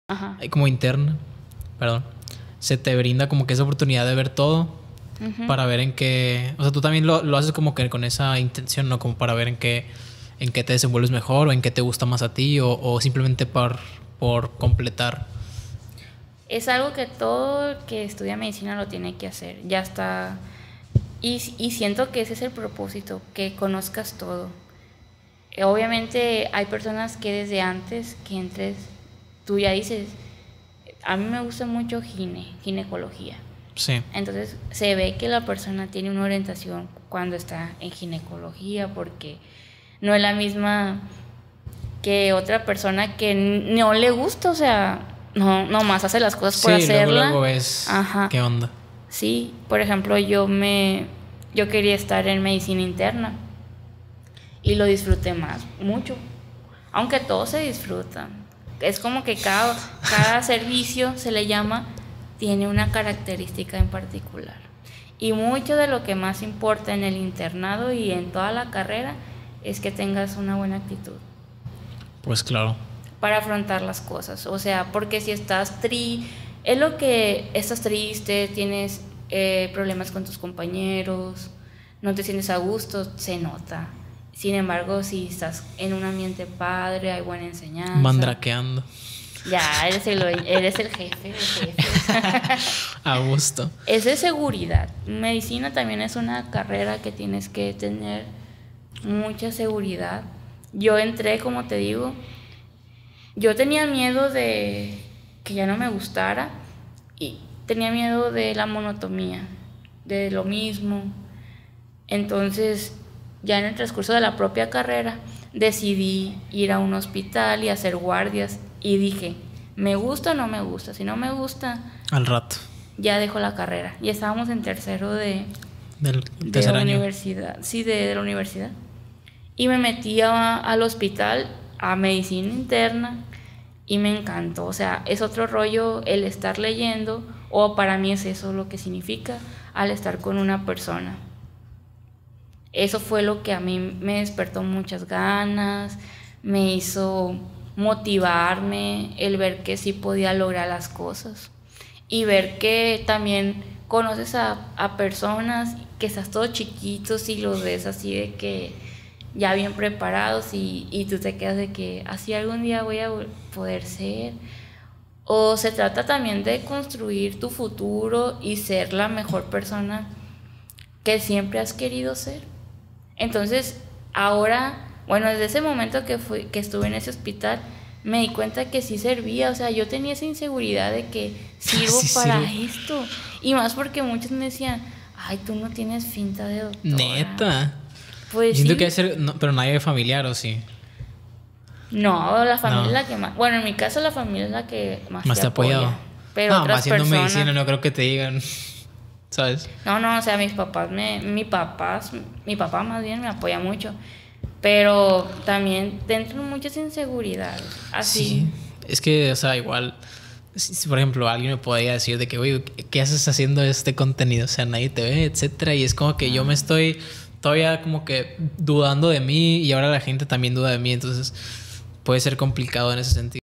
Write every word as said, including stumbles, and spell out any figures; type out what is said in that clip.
Ajá. hay como interna, perdón, se te brinda como que esa oportunidad de ver todo uh-huh. para ver en qué, o sea, tú también lo, lo haces como que con esa intención, ¿no? Como para ver en qué, en qué te desenvuelves mejor o en qué te gusta más a ti o, o simplemente por, por completar. Es algo que todo el que estudia medicina lo tiene que hacer, ya está, y, y siento que ese es el propósito, que conozcas todo. Obviamente hay personas que desde antes que entres, tú ya dices, a mí me gusta mucho gine, ginecología. Sí. Entonces se ve que la persona tiene una orientación cuando está en ginecología, porque no es la misma que otra persona que no le gusta, o sea, no, nomás hace las cosas por sí, hacerla. Luego, luego ves Ajá. qué onda. Sí, por ejemplo, yo me yo quería estar en medicina interna y lo disfruté más, mucho. Aunque todo se disfruta. Es como que cada, cada servicio, se le llama, tiene una característica en particular. Y mucho de lo que más importa en el internado y en toda la carrera es que tengas una buena actitud. Pues claro. Para afrontar las cosas. O sea, porque si estás tri... Es lo que estás triste, tienes eh, problemas con tus compañeros, no te sientes a gusto, se nota. Sin embargo, si estás en un ambiente padre, hay buena enseñanza. Mandrakeando. Ya, eres el, eres el jefe, el jefe. A gusto. Es de seguridad. Medicina también es una carrera que tienes que tener mucha seguridad. Yo entré, como te digo, yo tenía miedo de que ya no me gustara y tenía miedo de la monotonía, de lo mismo. Entonces, ya en el transcurso de la propia carrera, decidí ir a un hospital y hacer guardias y dije, ¿me gusta o no me gusta? Si no me gusta, al rato ya dejo la carrera. Y estábamos en tercero de, del de la año. universidad, sí, de, de la universidad. Y me metí a, al hospital a medicina interna y me encantó. O sea, es otro rollo el estar leyendo, o para mí es eso lo que significa al estar con una persona. Eso fue lo que a mí me despertó muchas ganas, me hizo motivarme, el ver que sí podía lograr las cosas y ver que también conoces a, a personas que estás todos chiquitos y los ves así de que ya bien preparados y, y tú te quedas de que así algún día voy a poder ser. O se trata también de construir tu futuro y ser la mejor persona que siempre has querido ser. Entonces, ahora, bueno, desde ese momento que, fui, que estuve en ese hospital, me di cuenta que sí servía. O sea, yo tenía esa inseguridad de que sirvo sí para sirvo. esto. Y más porque muchos me decían, ay, tú no tienes finta de doctora. ¿Neta? Pues siento sí. que ser, no, pero nadie es familiar, ¿o sí? No, la familia no. es la que más... Bueno, en mi caso la familia es la que más, más te, te apoya. apoya. Pero no, otras haciendo personas... medicina no creo que te digan... ¿Sabes? No, no, o sea, mis papás me... Mi papá, mi papá más bien me apoya mucho. Pero también dentro de muchas inseguridades. Así. Sí, es que, o sea, igual... Si, si, por ejemplo, alguien me podría decir de que, oye, ¿qué haces haciendo este contenido? O sea, nadie te ve, etcétera. Y es como que ah. yo me estoy todavía como que dudando de mí y ahora la gente también duda de mí. Entonces puede ser complicado en ese sentido.